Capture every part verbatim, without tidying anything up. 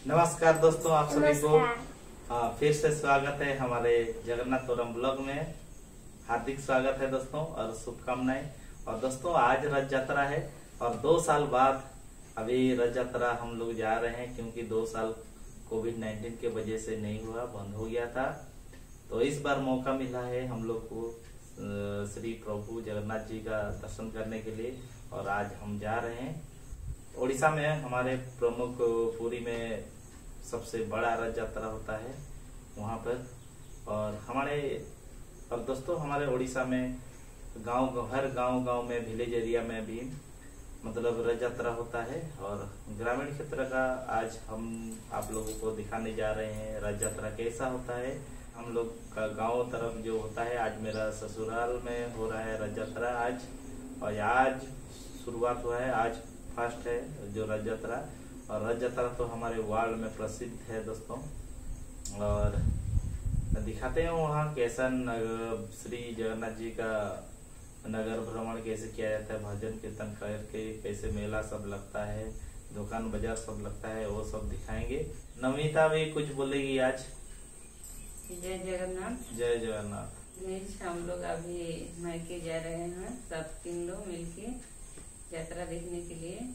नमस्कार दोस्तों, आप सभी को नमस्कार। आ, फिर से स्वागत है हमारे जगन्नाथपुरम ब्लॉग में। हार्दिक स्वागत है दोस्तों और शुभकामनाएं। और दोस्तों आज रथ यात्रा है और दो साल बाद अभी रथ यात्रा हम लोग जा रहे हैं, क्योंकि दो साल कोविड नाइन्टीन के वजह से नहीं हुआ, बंद हो गया था। तो इस बार मौका मिला है हम लोग को श्री प्रभु जगन्नाथ जी का दर्शन करने के लिए, और आज हम जा रहे हैं उड़ीसा में। हमारे प्रमुख पुरी में सबसे बड़ा रथ यात्रा होता है वहाँ पर। और हमारे और दोस्तों हमारे उड़ीसा में गांव हर गांव गांव में विलेज एरिया में भी मतलब रथ यात्रा होता है। और ग्रामीण क्षेत्र का आज हम आप लोगों को दिखाने जा रहे हैं रथ यात्रा कैसा होता है। हम लोग का गांव तरफ जो होता है, आज मेरा ससुराल में हो रहा है रथ यात्रा आज, और आज शुरुआत हुआ है, आज फर्स्ट है जो रथ यात्रा। और रथ यात्रा तो हमारे वार्ड में प्रसिद्ध है दोस्तों। और दिखाते हैं वहाँ कैसा श्री जगन्नाथ जी का नगर भ्रमण कैसे किया जाता है, भजन कीर्तन करके कैसे मेला सब लगता है, दुकान बाजार सब लगता है, वो सब दिखाएंगे। नमिता भी कुछ बोलेगी आज। जय जगन्नाथ। जय जगन्नाथ। हम लोग अभी मायके जा रहे हैं, सब तीन लोग मिलके यात्रा देखने के लिए।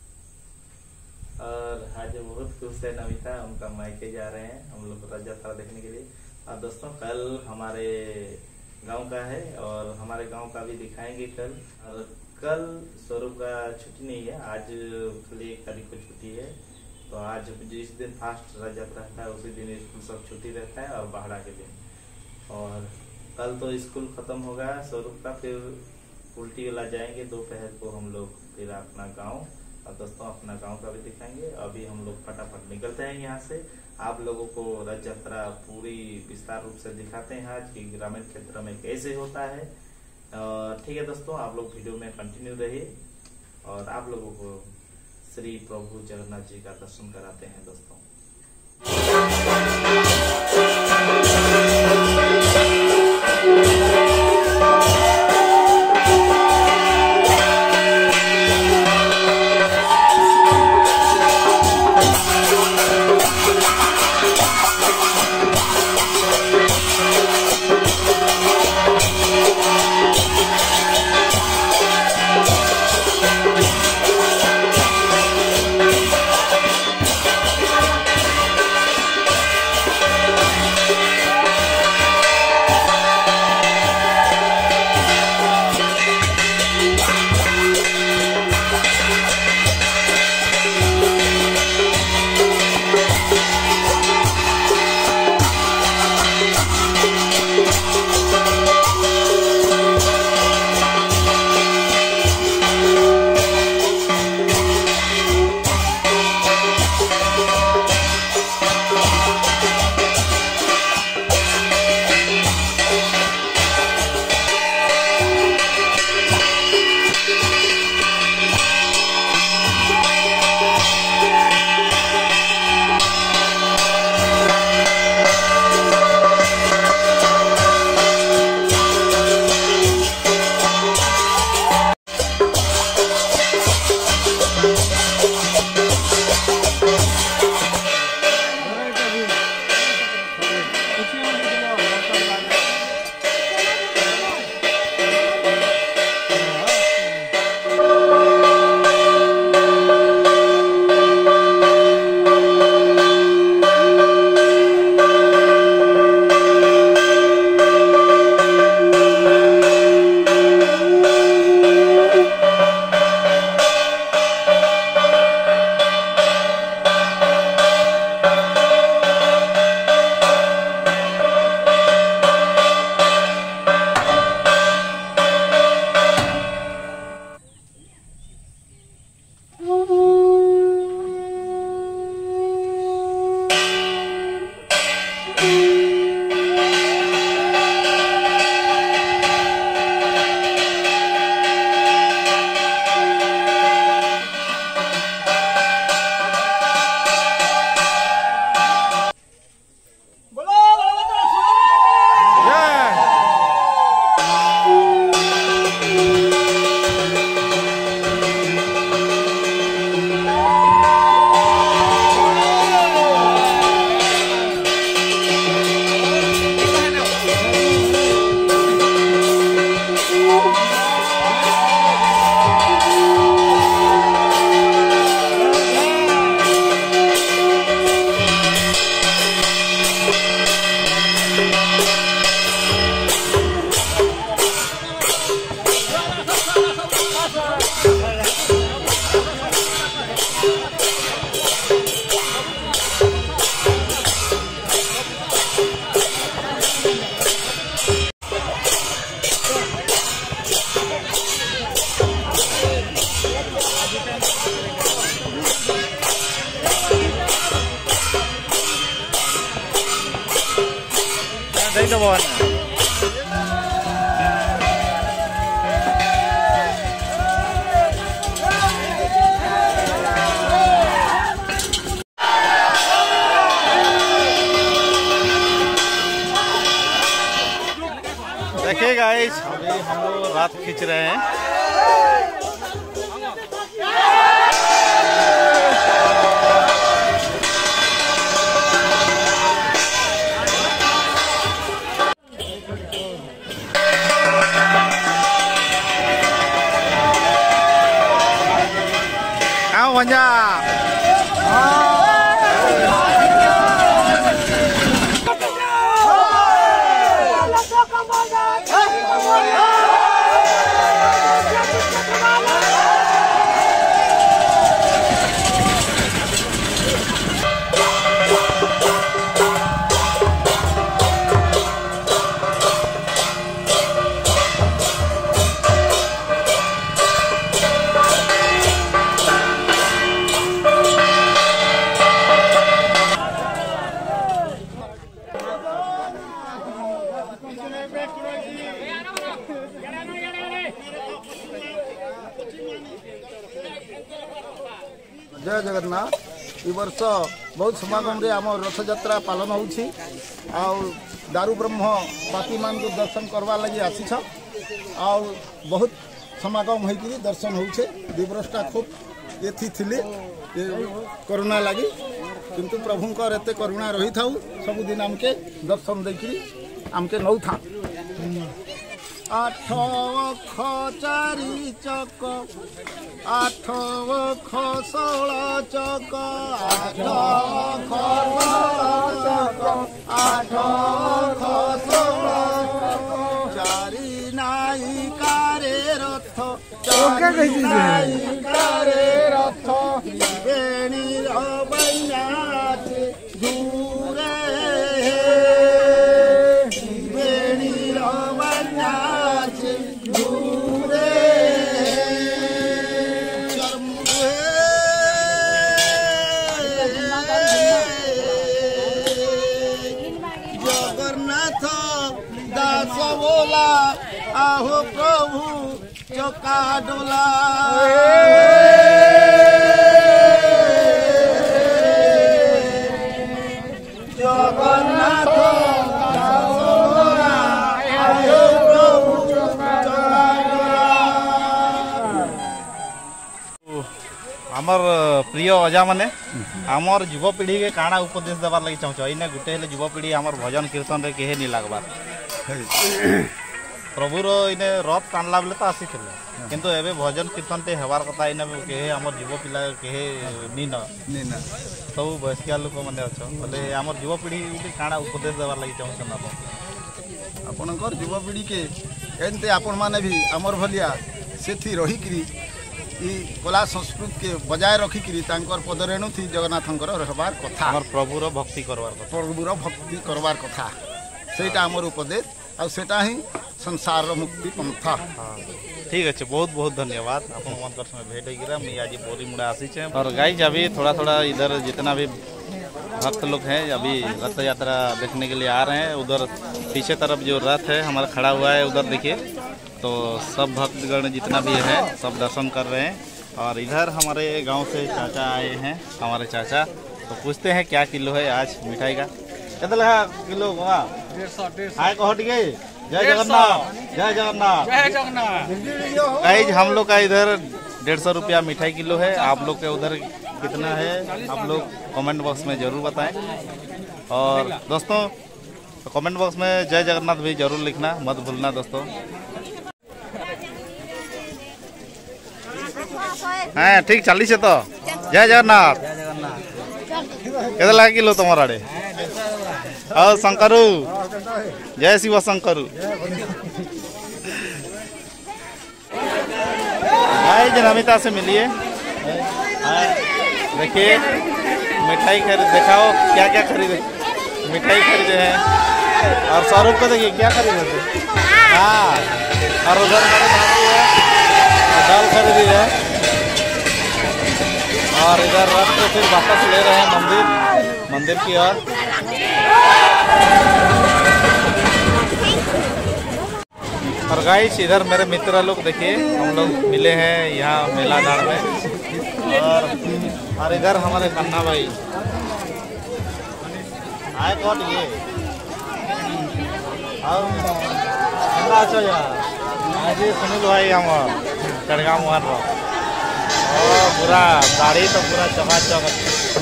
और आज बहुत खुश है नमिता, उनका मायके जा रहे हैं हम लोग रथ यात्रा देखने के लिए। और दोस्तों कल हमारे गांव का है और हमारे गांव का भी दिखाएंगे कल। और कल स्वरूप का छुट्टी नहीं है, आज खाली एक तारीख को छुट्टी है। तो आज जिस दिन फास्ट रथ यात्रा रहता है उसी दिन स्कूल सब छुट्टी रहता है और बाहर के दिन। और कल तो स्कूल खत्म होगा स्वरूप का, फिर उल्टी वाला जाएंगे दोपहर को हम लोग फिर अपना गांव। और दोस्तों अपना गांव का भी दिखाएंगे। अभी हम लोग फटाफट निकलते हैं यहाँ से, आप लोगों को रथ यात्रा पूरी विस्तार रूप से दिखाते हैं आज कि ग्रामीण क्षेत्र में कैसे होता है। ठीक है दोस्तों, आप लोग वीडियो में कंटिन्यू रहिए और आप लोगों को श्री प्रभु जगन्नाथ जी का दर्शन कराते हैं दोस्तों। तो बहुत देखिए गाइस, अभी हम लोग रात खींच रहे हैं। आओ भंजा जय जगन्नाथ। ई वर्ष बहुत समागम रे आम रथ यात्रा पालन होउछि। आ दारू ब्रह्म बाकी मान को दर्शन करवा लगी आसीछ। आ बहुत समागम होइकरी दर्शन होउछे। दिवसटा खूब एथि थिले कोरोना लगी, किंतु प्रभुंकर एते करुणा रही थाउ सब दिन हमके दर्शन देकरी हमके नौ था। आठ अख चारि चक आठ अख षोला चक आठ अख चक आठ अख षोला चारि नायिकारे रथ चारि नायिकारे रथ बेणी अबैयात दूरे जगन्नाथ दास बोला आहो प्रभु चका डोला। जगन्नाथ दास बोला आहो प्रभु चका डोला। आमर प्रिय अजा माने आमर युवपीढ़ी के काଣା उपदेश देवार लगी चाहूँ। इने गुटे हेले युवपीढ़ी आमर भजन कीर्तन रे केहे नहीं लागबार। प्रभुर इने रथ टाणला बेले तो आसी किंतु एबे भजन कीर्तन ते हेबार कथा इने केहे आमर युव पिला केहे नी न नी न सब वयस्का लोक माने अछ बोले आमर युवपीढ़ी के काଣା उपदेश देवार लगी चाहूँ ना आपणकर युवपीढ़ी के एनते आपण माने भी आमर भलिया सेथि रही करी ई कला संस्कृति के बजाय रखिकी पदरेणु थी जगन्नाथंकर रहबार कथा। हमर प्रभुर भक्ति करवार कथा प्रभुर भक्ति करवार कथा सेटा हमर उपदेश आ सेटा ही संसार मुक्ति पंथा। ठीक है, बहुत बहुत धन्यवाद। अपन मनकर समय भेट गिरा मैं आज बोरी मुड़ा आसी छे। और गाइस अभी थोड़ा थोड़ा इधर जितना भी भक्त लोग हैं अभी रथ यात्रा देखने के लिए आ रहे हैं। उधर पीछे तरफ जो रथ है हमारा खड़ा हुआ है उधर देखिए, तो सब भक्तगण जितना भी है सब दर्शन कर रहे हैं। और इधर हमारे गांव से चाचा आए हैं, हमारे चाचा, तो पूछते हैं क्या किलो है आज मिठाई का। कितना किलो वहाँ आए कहो ठीक है। जय जगन्नाथ, जय जगन्नाथ, जय जगन्नाथ। गाइस हम लोग का इधर डेढ़ सौ रुपया मिठाई किलो है। आप लोग के उधर कितना है आप लोग कमेंट बॉक्स में जरूर बताएं। और दोस्तों कमेंट बॉक्स में जय जगन्नाथ भी जरूर लिखना मत भूलना दोस्तों। हाँ ठीक चालीस है तो जय जगन्नाथ। केतना किलो तुम्हारा आड़े और शंकरू जय शिव शंकरू। भाई नमिता से मिलिए, देखिए मिठाई खरीद दिखाओ क्या क्या खरीदे। मिठाई खरीदे हैं और स्वरूप को देखिए क्या खरीदे थे। हाँ और उधर हमारे भाभी है दाल खरीदी है। और इधर रथ को फिर वापस ले रहे हैं मंदिर मंदिर की ओर। और गाइस इधर मेरे मित्र लोग देखिए हम लोग मिले हैं यहाँ मेला डाल में। और और इधर हमारे कन्ना भाई आए कौन ये आज सुनील भाई हम चढ़गा मुहार पूरा गाड़ी तो पूरा चकाचक।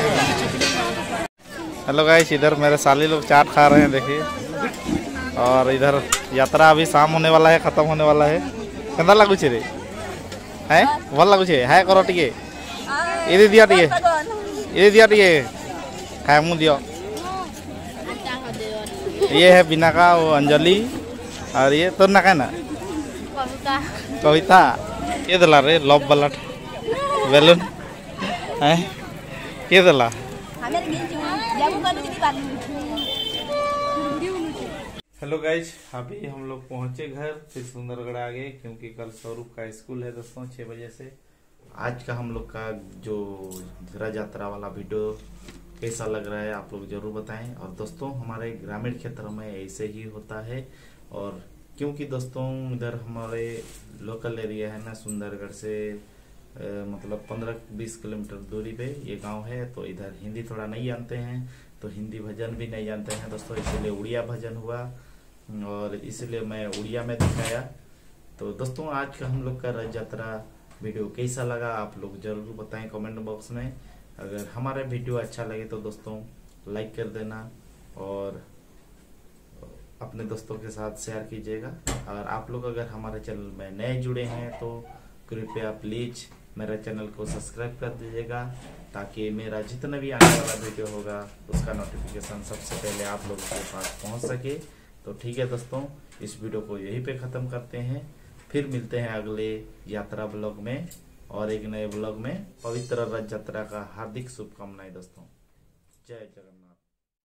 हेलो गाइस इधर मेरे साली लोग चाट खा रहे हैं देखिए। और इधर यात्रा अभी शाम होने वाला है, खत्म होने वाला है। केंदा लगुच रे है भल लगुच है करो टिके ये दिया टिके ये दिया टिके खाए मुँह दियो। ये है बिना का वो अंजलि और ये तो ना ना कविता ये दला रे लव वाला बेलून है ये दला। हेलो गाइज अभी हम लोग पहुंचे घर फिर सुंदरगढ़ आ गए क्योंकि कल स्वरूप का स्कूल है दोस्तों छह बजे से। आज का हम लोग का जो रथ यात्रा वाला वीडियो कैसा लग रहा है आप लोग जरूर बताएं। और दोस्तों हमारे ग्रामीण क्षेत्र में ऐसे ही होता है। और क्योंकि दोस्तों इधर हमारे लोकल एरिया है ना सुंदरगढ़ से आ, मतलब पंद्रह बीस किलोमीटर दूरी पे ये गांव है, तो इधर हिंदी थोड़ा नहीं जानते हैं तो हिंदी भजन भी नहीं जानते हैं दोस्तों, इसलिए उड़िया भजन हुआ और इसलिए मैं उड़िया में दिखाया। तो दोस्तों आज का हम लोग का रथ यात्रा वीडियो कैसा लगा आप लोग जरूर बताएं कमेंट बॉक्स में। अगर हमारा वीडियो अच्छा लगे तो दोस्तों लाइक कर देना और अपने दोस्तों के साथ शेयर कीजिएगा। और आप लोग अगर हमारे चैनल में नए जुड़े हैं तो कृपया प्लीज मेरे चैनल को सब्सक्राइब कर दीजिएगा ताकि मेरा जितना भी आने वाला वीडियो होगा उसका नोटिफिकेशन सबसे पहले आप लोगों के पास पहुंच सके। तो ठीक है दोस्तों इस वीडियो को यहीं पे ख़त्म करते हैं, फिर मिलते हैं अगले यात्रा ब्लॉग में और एक नए ब्लॉग में। पवित्र रथ यात्रा का हार्दिक शुभकामनाएं दोस्तों। जय जगन्नाथ।